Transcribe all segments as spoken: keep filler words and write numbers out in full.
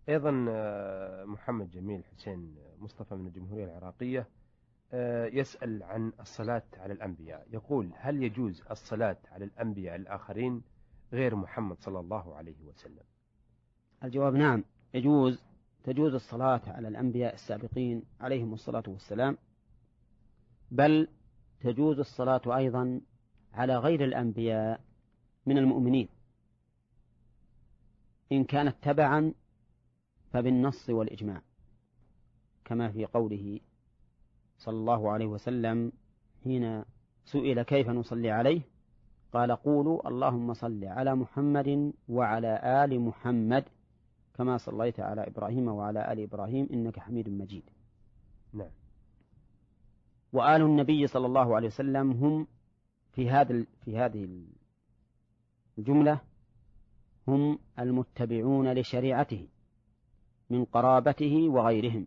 أيضا محمد جميل حسين مصطفى من الجمهورية العراقية يسأل عن الصلاة على الأنبياء، يقول: هل يجوز الصلاة على الأنبياء الآخرين غير محمد صلى الله عليه وسلم؟ الجواب: نعم، يجوز تجوز الصلاة على الأنبياء السابقين عليهم الصلاة والسلام، بل تجوز الصلاة أيضا على غير الأنبياء من المؤمنين، إن كانت تبعا فبالنص والإجماع، كما في قوله صلى الله عليه وسلم حين سئل كيف نصلي عليه قال: قولوا اللهم صل على محمد وعلى آل محمد كما صليت على إبراهيم وعلى آل إبراهيم إنك حميد مجيد. نعم. وآل النبي صلى الله عليه وسلم هم في هذا في هذه الجملة هم المتبعون لشريعته من قرابته وغيرهم،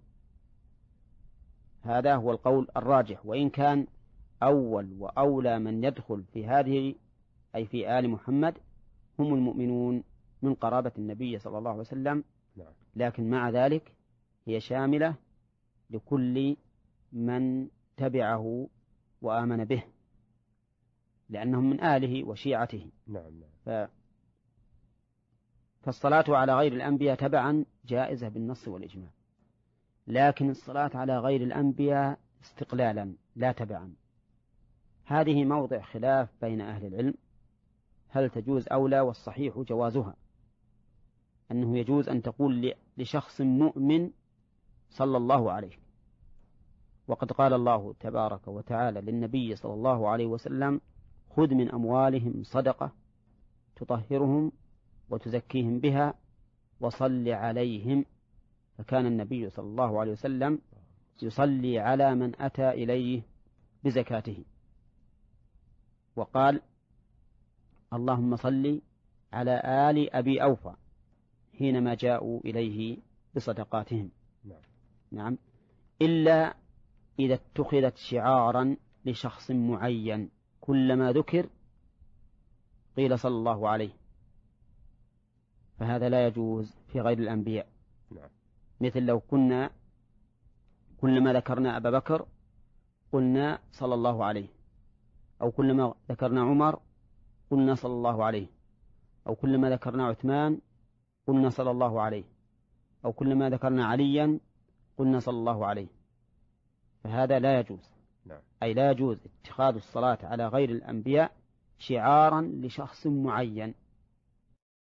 هذا هو القول الراجح، وإن كان أول وأولى من يدخل في هذه أي في آل محمد هم المؤمنون من قرابة النبي صلى الله عليه وسلم، لكن مع ذلك هي شاملة لكل من تبعه وآمن به، لأنهم من آله وشيعته. نعم. ف... فالصلاة على غير الأنبياء تبعا جائزة بالنص والإجماع، لكن الصلاة على غير الأنبياء استقلالا لا تبعا هذه موضع خلاف بين أهل العلم، هل تجوز أو لا، والصحيح جوازها، أنه يجوز أن تقول لشخص مؤمن صلى الله عليه، وقد قال الله تبارك وتعالى للنبي صلى الله عليه وسلم: خذ من أموالهم صدقة تطهرهم وتزكيهم بها وصل عليهم، فكان النبي صلى الله عليه وسلم يصلي على من أتى إليه بزكاته، وقال: اللهم صل على آل أبي أوفى حينما جاءوا إليه بصدقاتهم. نعم. نعم، إلا إذا اتخذت شعارا لشخص معين، كلما ذكر قيل صلى الله عليه، فهذا لا يجوز في غير الأنبياء. نعم. مثل لو كنا كلما ذكرنا أبا بكر قلنا صلى الله عليه، أو كلما ذكرنا عمر قلنا صلى الله عليه، أو كلما ذكرنا عثمان قلنا صلى الله عليه، أو كلما ذكرنا عليا قلنا صلى الله عليه، فهذا لا يجوز. نعم. أي لا يجوز اتخاذ الصلاة على غير الأنبياء شعارا لشخص معين.